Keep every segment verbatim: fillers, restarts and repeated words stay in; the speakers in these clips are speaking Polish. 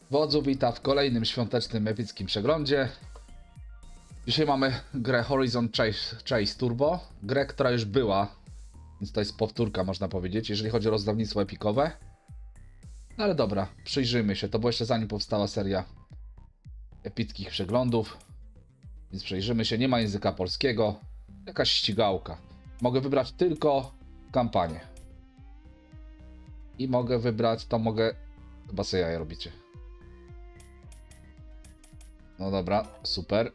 Wodzu wita w kolejnym świątecznym epickim przeglądzie. Dzisiaj mamy grę Horizon Chase, Chase Turbo. Grę, która już była, więc to jest powtórka, można powiedzieć, jeżeli chodzi o rozdawnictwo epikowe. No ale dobra, przyjrzyjmy się. To było jeszcze zanim powstała seria epickich przeglądów. Więc przyjrzymy się. Nie ma języka polskiego. Jakaś ścigałka. Mogę wybrać tylko kampanię. I mogę wybrać, to mogę... Chyba sobie jaja robicie. No dobra, super.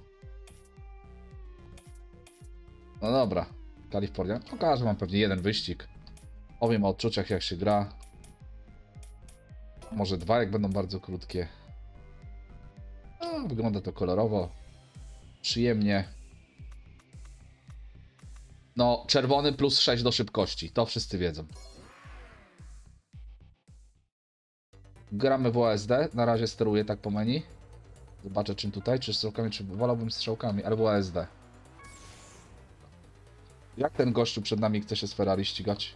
No dobra, Kalifornia. Pokażę wam pewnie jeden wyścig. Powiem o odczuciach, jak się gra. Może dwa, jak będą bardzo krótkie. No, wygląda to kolorowo. Przyjemnie. No, czerwony plus sześć do szybkości. To wszyscy wiedzą. Gramy w O S D. Na razie steruję tak po menu. Zobaczę czym tutaj, czy strzałkami, czy wolałbym strzałkami, ale w O S D. Jak ten gościu przed nami chce się z Ferrari ścigać?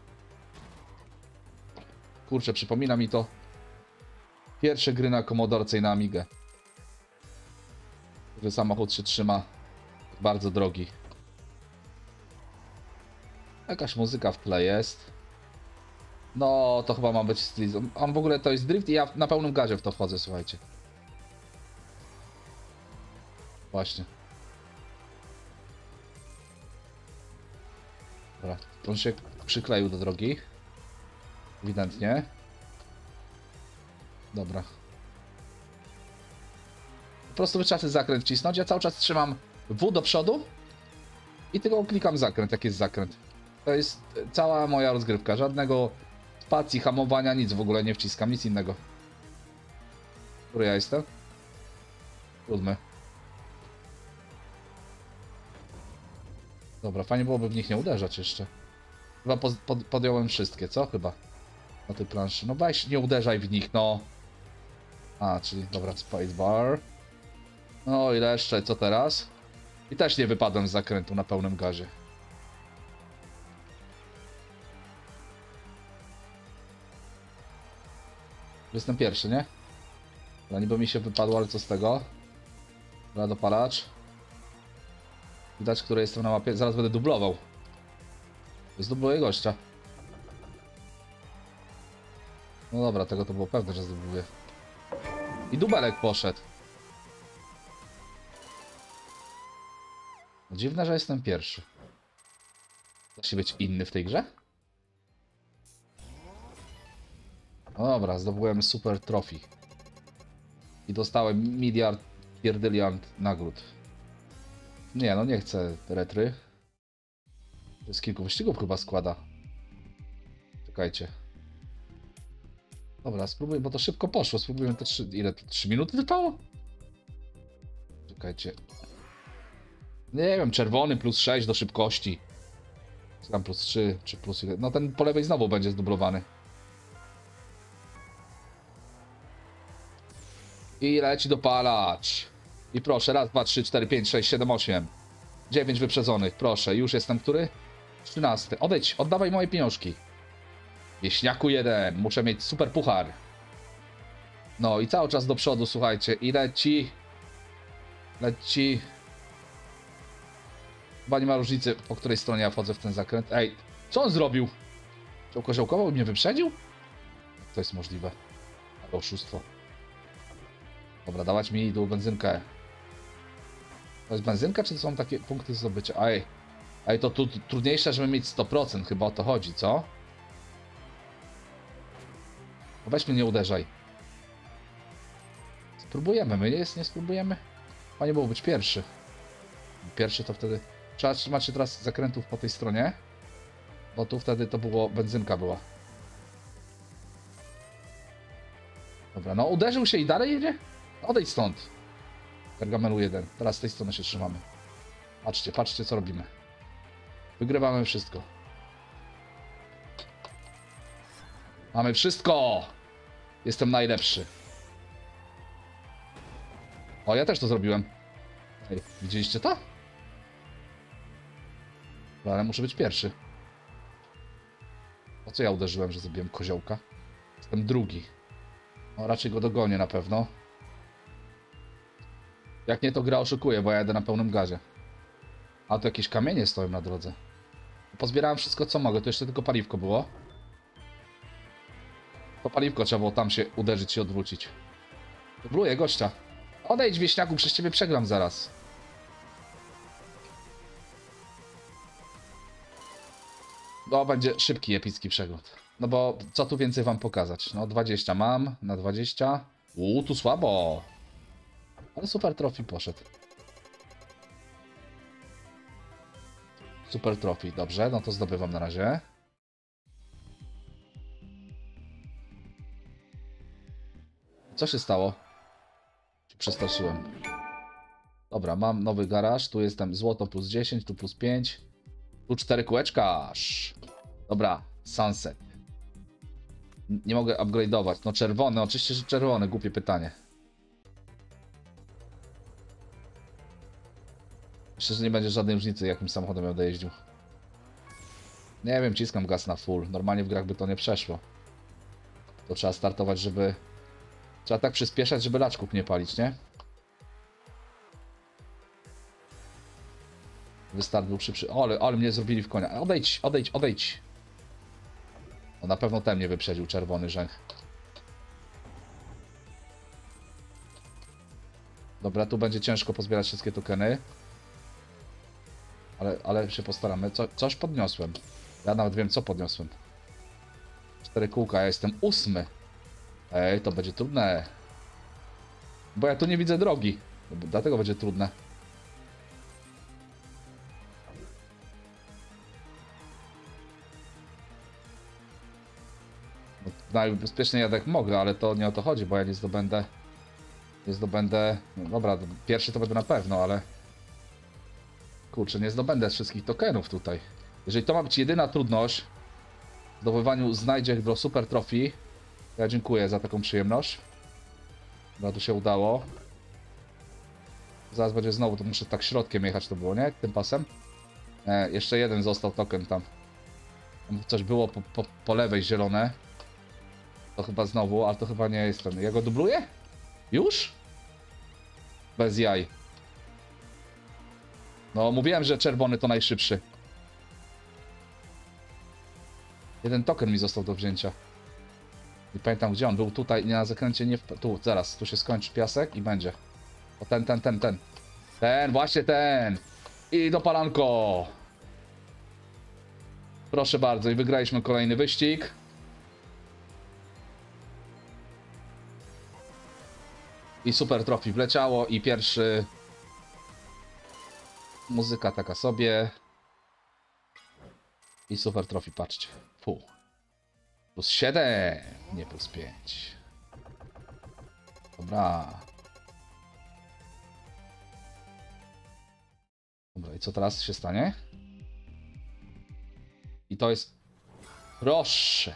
Kurczę, przypomina mi to pierwsze gry na Commodorce i na Amigę. Że samochód się trzyma bardzo drogi. Jakaś muzyka w tle jest. No, to chyba ma być styl. On w ogóle to jest drift i ja na pełnym gazie w to wchodzę, słuchajcie. Właśnie. Dobra, on się przykleił do drogi. Ewidentnie. Dobra. Po prostu wystarczy zakręt wcisnąć. Ja cały czas trzymam W do przodu i tylko klikam zakręt, jak jest zakręt. To jest cała moja rozgrywka. Żadnego spacji, hamowania, nic w ogóle nie wciskam, nic innego. Który ja jestem? Siódmy. Dobra, fajnie byłoby w nich nie uderzać jeszcze. Chyba pod, pod, podjąłem wszystkie, co? Chyba. Na tej planszy. No weź, nie uderzaj w nich, no. A, czyli dobra, spacebar. No ile jeszcze, co teraz? I też nie wypadłem z zakrętu na pełnym gazie. Jestem pierwszy, nie? Dobra, niby mi się wypadło, ale co z tego? Dobra, dopalacz. Widać, który jestem na mapie. Zaraz będę dublował. Zdubluję gościa. No dobra, tego to było pewne, że zdubluję. I dubelek poszedł. No dziwne, że jestem pierwszy. Da się być inny w tej grze? No dobra, zdobyłem super trophy. I dostałem miliard pierdyliard nagród. Nie, no nie chcę retry. To z kilku wyścigów chyba składa. Czekajcie. Dobra, spróbuj, bo to szybko poszło. Spróbujmy te trzy... Ile to? trzy minuty trwało? Czekajcie. Nie wiem, czerwony plus sześć do szybkości. Tam plus trzy, czy plus ile. No ten po lewej znowu będzie zdublowany. I leci dopalacz. I proszę, raz, dwa, trzy, cztery, pięć, sześć, siedem, osiem. dziewięć wyprzedzonych, proszę. Już jestem który? trzynasty. Odejdź, oddawaj moje pieniążki. Wieśniaku jeden. Muszę mieć super puchar. No i cały czas do przodu, słuchajcie. I leci. Leci. Chyba nie ma różnicy, po której stronie ja wchodzę w ten zakręt. Ej, co on zrobił? Czy koziołkował i mnie wyprzedził? To jest możliwe. Ale oszustwo. Dobra, dawać mi tu benzynkę. To jest benzynka, czy to są takie punkty zdobycia? Ej, ej, to tu trudniejsze, żeby mieć sto procent. Chyba o to chodzi, co? No weź mnie, nie uderzaj. Spróbujemy, my nie, jest, nie spróbujemy? Fajnie było być pierwszy. Pierwszy to wtedy... Trzeba trzymać się teraz zakrętów po tej stronie. Bo tu wtedy to było... Benzynka była. Dobra, no uderzył się i dalej jedzie? Odejdź stąd. Pergamelu jeden. Teraz z tej strony się trzymamy. Patrzcie, patrzcie co robimy. Wygrywamy wszystko. Mamy wszystko! Jestem najlepszy. O, ja też to zrobiłem. Ej, widzieliście to? Ale muszę być pierwszy. O co ja uderzyłem, że zrobiłem koziołka? Jestem drugi. No, raczej go dogonię na pewno. Jak nie, to gra oszukuje, bo ja jadę na pełnym gazie. A tu jakieś kamienie stoją na drodze. Pozbierałem wszystko, co mogę. To jeszcze tylko paliwko było. To paliwko trzeba było tam się uderzyć i odwrócić. Dobruję gościa. Odejdź, wieśniaku, przez ciebie przegram zaraz. No, będzie szybki, epicki przegląd. No bo co tu więcej wam pokazać? No, dwadzieścia mam, na dwadzieścia. Uuu, tu słabo. Ale super trophy poszedł. Super trophy, dobrze, no to zdobywam na razie. Co się stało? Przestraszyłem. Dobra, mam nowy garaż, tu jestem złoto plus dziesięć, tu plus pięć. Tu cztery kółeczka aż. Dobra, sunset. Nie mogę upgrade'ować. No czerwony, oczywiście, że czerwony, głupie pytanie. Myślę, że nie będzie żadnej różnicy, jakim samochodem będę jeździł. Nie wiem, ciskam gaz na full. Normalnie w grach by to nie przeszło. To trzeba startować, żeby... Trzeba tak przyspieszać, żeby laczków nie palić, nie? Wystart był szybszy. O, ale, ale mnie zrobili w konia. Odejdź, odejdź, odejdź. No na pewno ten mnie wyprzedził, czerwony rzęch. Dobra, tu będzie ciężko pozbierać wszystkie tokeny. Ale, ale się postaramy. Co, coś podniosłem. Ja nawet wiem, co podniosłem. Cztery kółka, ja jestem ósmy. Ej, to będzie trudne. Bo ja tu nie widzę drogi. Dlatego będzie trudne. No, najbezpieczniej jadę jak mogę, ale to nie o to chodzi, bo ja nie zdobędę... Nie zdobędę... No dobra, pierwszy to będę na pewno, ale... Kurczę, nie zdobędę wszystkich tokenów tutaj. Jeżeli to ma być jedyna trudność w zdobywaniu znajdziek do super trophy, ja dziękuję za taką przyjemność. No tu się udało. Zaraz będzie znowu, to muszę tak środkiem jechać, to było, nie? Tym pasem. E, jeszcze jeden został token tam. Tam coś było po, po, po lewej zielone. To chyba znowu, ale to chyba nie jest ten. Ja go dubluję? Już? Bez jaj. No, mówiłem, że czerwony to najszybszy. Jeden token mi został do wzięcia. Nie pamiętam gdzie on był. Tutaj, nie na zakręcie, nie w... Tu, zaraz. Tu się skończy piasek i będzie. O ten, ten, ten, ten. Ten, właśnie ten. I do palanko. Proszę bardzo. I wygraliśmy kolejny wyścig. I super trophy wleciało. I pierwszy... Muzyka taka sobie. I super trophy, patrzcie. Fu. Plus siedem, nie plus pięć. Dobra. Dobra, i co teraz się stanie? I to jest... Proszę.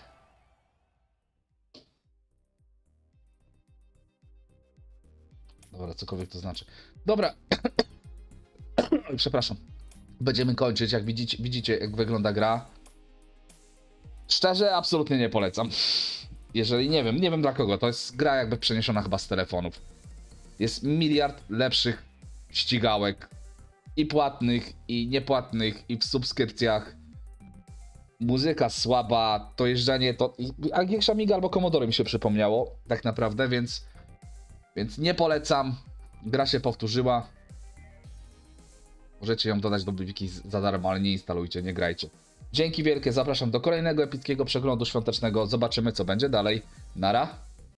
Dobra, cokolwiek to znaczy. Dobra. Przepraszam. Będziemy kończyć, jak widzicie, widzicie jak wygląda gra. Szczerze, absolutnie nie polecam. Jeżeli, nie wiem, nie wiem dla kogo, to jest gra jakby przeniesiona chyba z telefonów. Jest miliard lepszych ścigałek. I płatnych, i niepłatnych, i w subskrypcjach. Muzyka słaba, to jeżdżenie to... A większa Amiga albo Commodore mi się przypomniało, tak naprawdę, więc... Więc nie polecam. Gra się powtórzyła. Możecie ją dodać do wiki za darmo, ale nie instalujcie, nie grajcie. Dzięki wielkie, zapraszam do kolejnego epickiego przeglądu świątecznego. Zobaczymy, co będzie dalej. Nara.